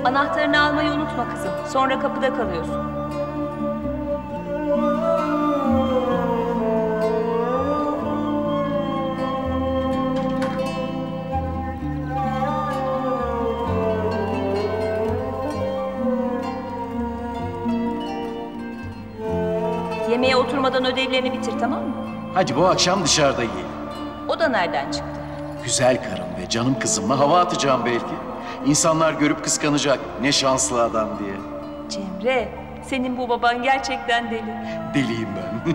Anahtarını almayı unutma kızım. Sonra kapıda kalıyorsun. Yemeğe oturmadan ödevlerini bitir, tamam mı? Hadi bu akşam dışarıda yiyelim. O da nereden çıktı? Güzel karım ve canım kızımla hava atacağım belki. İnsanlar görüp kıskanacak. Ne şanslı adam diye. Cemre, senin bu baban gerçekten deli. Deliyim ben.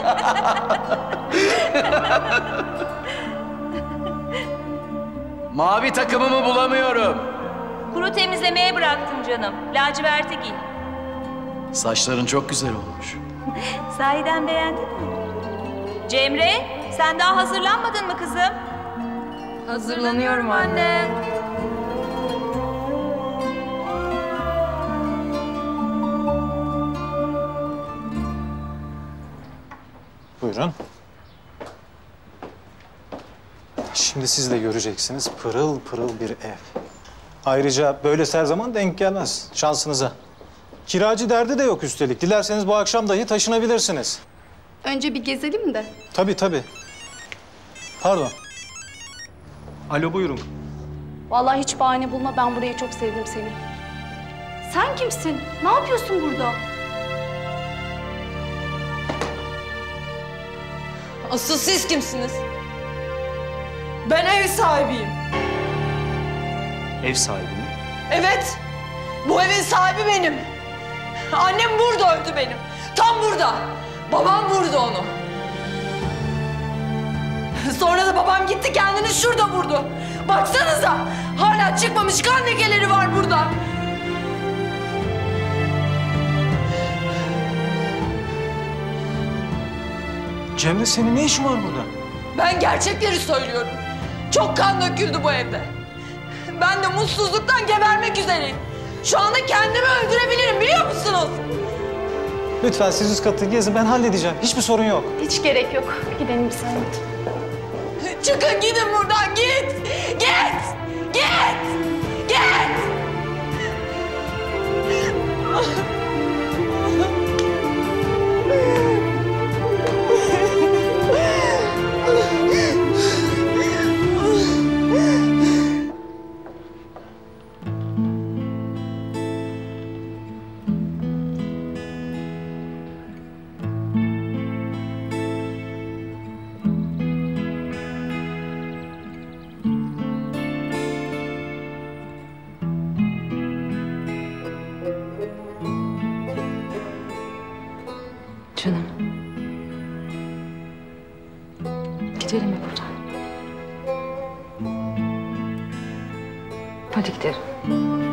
Mavi takımımı bulamıyorum. Kuru temizlemeye bıraktım canım. Laciverti giy. Saçların çok güzel olmuş. Sahiden beğendin mi? Cemre, sen daha hazırlanmadın mı kızım? Hazırlanıyorum anne. Buyurun. Şimdi siz de göreceksiniz pırıl pırıl bir ev. Ayrıca böylesi her zaman denk gelmez şansınıza. Kiracı derdi de yok üstelik. Dilerseniz bu akşam dahi taşınabilirsiniz. Önce bir gezelim de. Tabii tabii. Pardon. Alo buyurun. Vallahi hiç bahane bulma, ben burayı çok sevdim seni. Sen kimsin? Ne yapıyorsun burada? Asıl siz kimsiniz? Ben ev sahibiyim. Ev sahibi mi? Evet, bu evin sahibi benim. Annem burada öldü benim. Tam burada. Babam vurdu onu. Sonra da babam gitti kendini şurada vurdu. Baksanıza, hala çıkmamış kan lekeleri var burada. Cemre senin ne işin var burada? Ben gerçekleri söylüyorum. Çok kan döküldü bu evde. Ben de mutsuzluktan gebermek üzereyim. Şu anda kendimi öldürebilirim, biliyor musunuz? Lütfen siz üst katı gezin, ben halledeceğim. Hiçbir sorun yok. Hiç gerek yok. Gidelim biz hadi. Çıkın gidin buradan, git! Git! Git! Git! Canım. Gidelim mi buradan? Hadi gidelim.